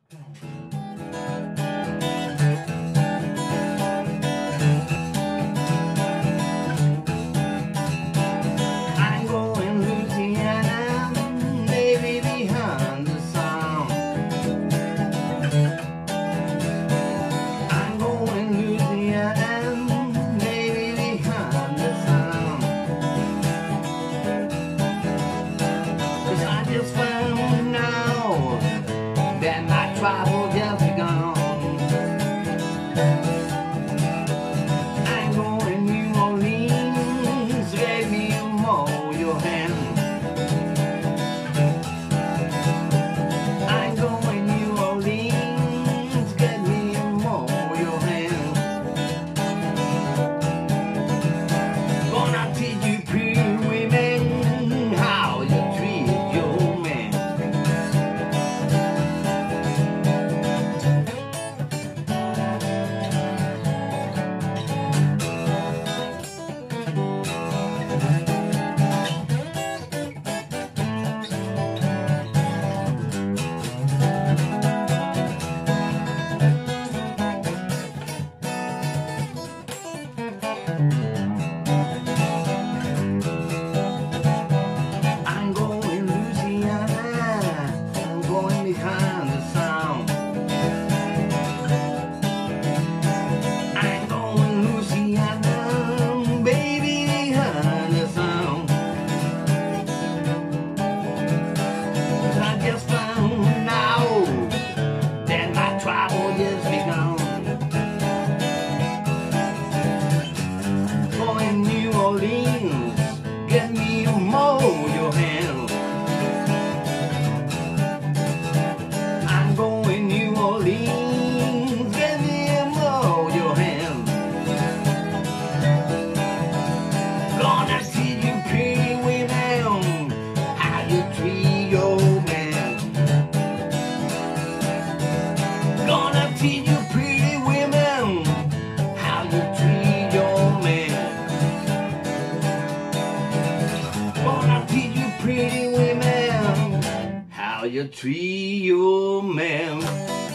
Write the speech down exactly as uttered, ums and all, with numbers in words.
I'm going Louisiana, baby, behind the sound. I'm going Louisiana, baby, behind the sound. 'Cause I just found out that my travel just begun. I'm going New Orleans, baby, hold your hand. I'm going New Orleans, get me hold your hand. Gonna teach you pretty women how you treat your man. I'm going Louisiana, I'm going behind the sound. I'm going Louisiana, baby, behind the sound. 'Cause I just found out that my travel just begun. Going New Orleans, get me a mold your hand. I'm going New Orleans, get me a mold your hand. Gonna see you pretty women, how you treat your man. Gonna teach you pretty women, how you treat your man. Gonna teach you pretty women how you treat your man.